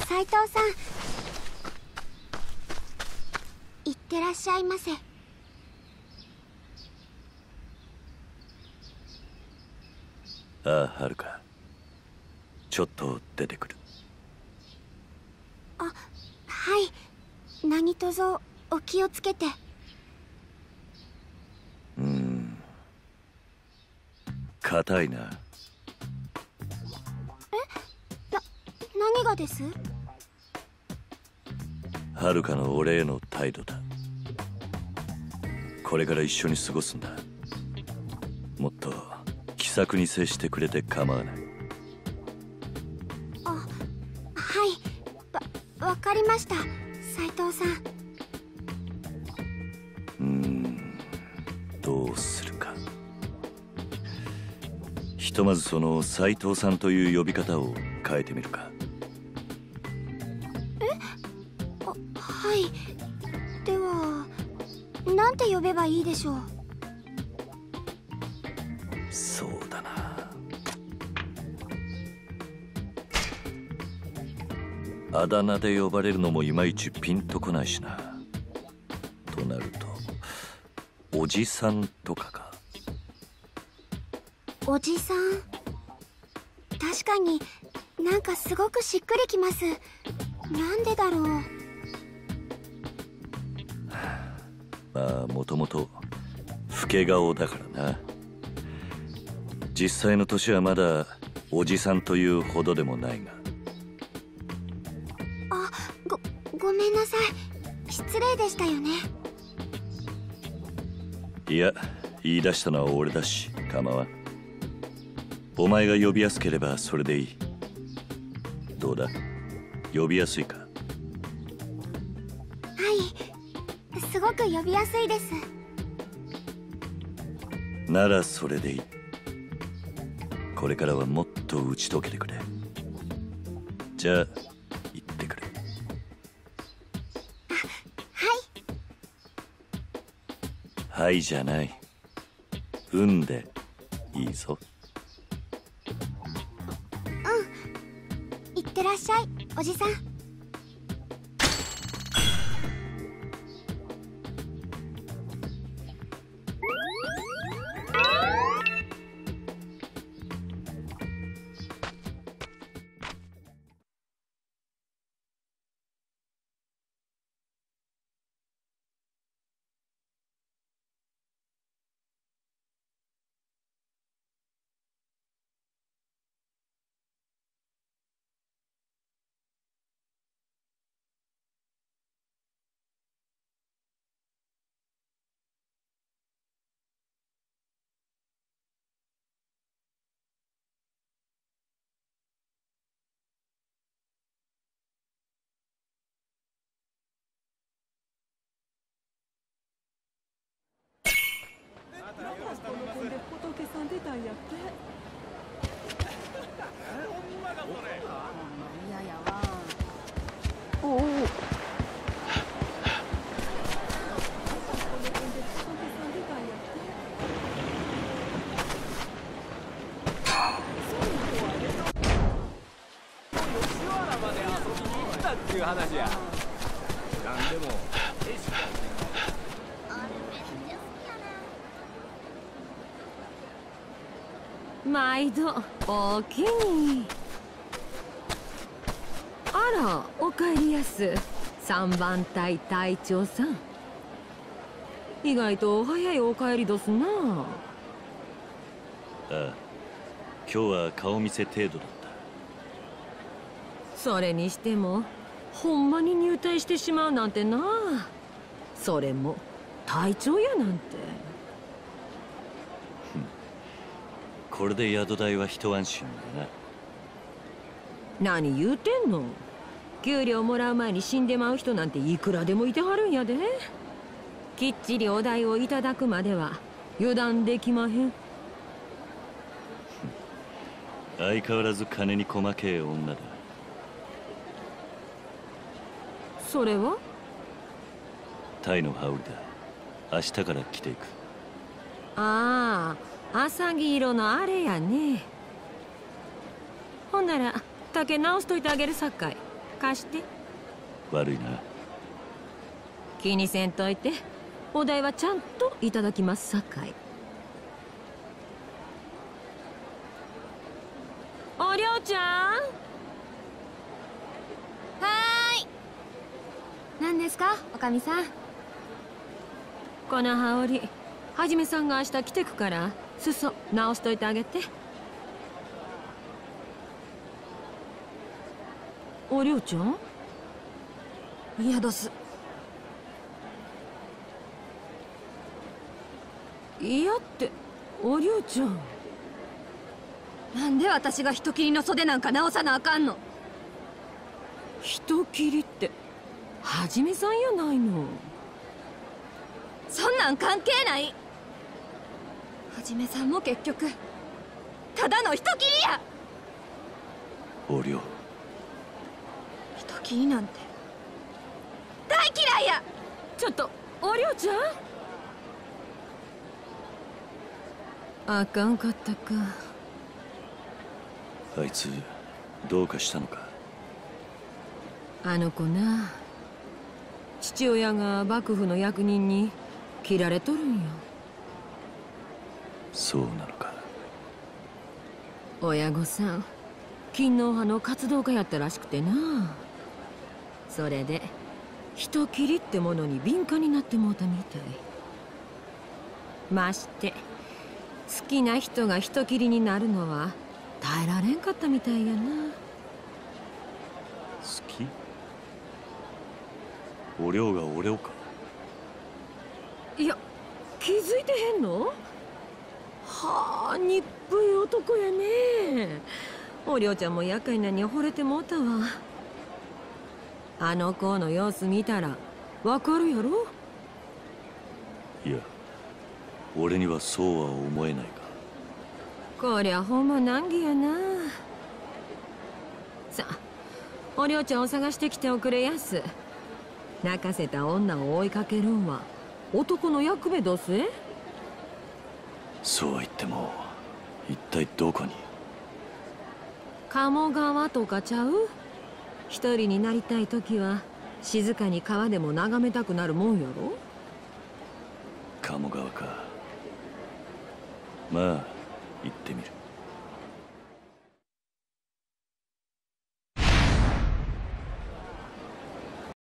斉藤さん、いってらっしゃいませ。 ああ、はるか。ちょっと出てくる。 あ、はい。何卒お気をつけて。 硬いな。 何がです？ はるかの俺への態度だ。これから一緒に過ごすんだ。もっと気さくに接してくれて構わない。 あ、はい。わかりました、斉藤さん。 どうするか。ひとまずその斉藤さんという呼び方を変えてみるか。 はい。ではなんて呼べばいいでしょう？ そうだな。あだ名で呼ばれるのもいまいちピンとこないしな。となるとおじさんとかか。 おじさん、確かになんかすごくしっくりきます。なんでだろう。 まあもともと老け顔だからな。実際の年はまだおじさんというほどでもないが。 ごめんなさい。失礼でしたよね。 いや、言い出したのは俺だし構わん。お前が呼びやすければそれでいい。どうだ、呼びやすいか？ はい、すごく呼びやすいです。 ならそれでいい。これからはもっと打ち解けてくれ。じゃあ行ってくれ。はいじゃない。運でいいぞ。 いってらっしゃい、おじさん。 仏さん出たんやって。嫌やわ。おお。 吉原まで遊びに行ったっていう話や。なんでも毎度おおきに。あら、おかえりやす。三番隊隊長さん。意外と早いお帰りどすな。 ああ、今日は顔見せ程度だった。 それにしてもほんまに入隊してしまうなんてな。それも隊長やなんて。 これで宿代は一安心だな。何言うてんの。給料もらう前に死んでまう人なんていくらでもいてはるんやで。きっちりお代をいただくまでは油断できまへん。 相変わらず金に細けえ女だ。 それはタイの羽織だ。明日から着ていく。 ああ、浅黄色のあれやね。ほんなら丈直しといてあげるさっかい。 貸して。 悪いな。 気にせんといて。お代はちゃんといただきますさかい。おりょうちゃん。 はーい。何ですか、おかみさん。 この羽織はじめさんが明日着てくから裾直しといてあげて。おりょうちゃん。 いやどす。 いやっておりょうちゃん。 なんで私が人斬りの袖なんか直さなあかんの。 人斬りってはじめさんやないの。 そんなん関係ない。はじめさんも結局ただの人斬りや。 おりょう。 人斬りなんて大嫌いや。 ちょっとおりょうちゃん。あかんかったか。 あいつどうかしたのか。 あの子な、父親が幕府の役人に切られとるんよ。 そうなのか。 親御さん勤皇派の活動家やったらしくてな。それで人斬りってものに敏感になってもうたみたい。まして好きな人が人斬りになるのは耐えられんかったみたいやな。 好き？おりょうが俺をか。 いや、気づいてへんの？はあ、にっぷい男やね。おりょうちゃんも厄介なに惚れてもうたわ。あの子の様子見たらわかるやろ。 いや、俺にはそうは思えないが。 こりゃほんま難儀やな。さあ、おりょうちゃんを探してきておくれやす。泣かせた女を追いかけるんは男の役目どすえ。 そうは言っても一体どこに。 鴨川とかちゃう？一人になりたい時は静かに川でも眺めたくなるもんやろ。 鴨川か。まあ行ってみる。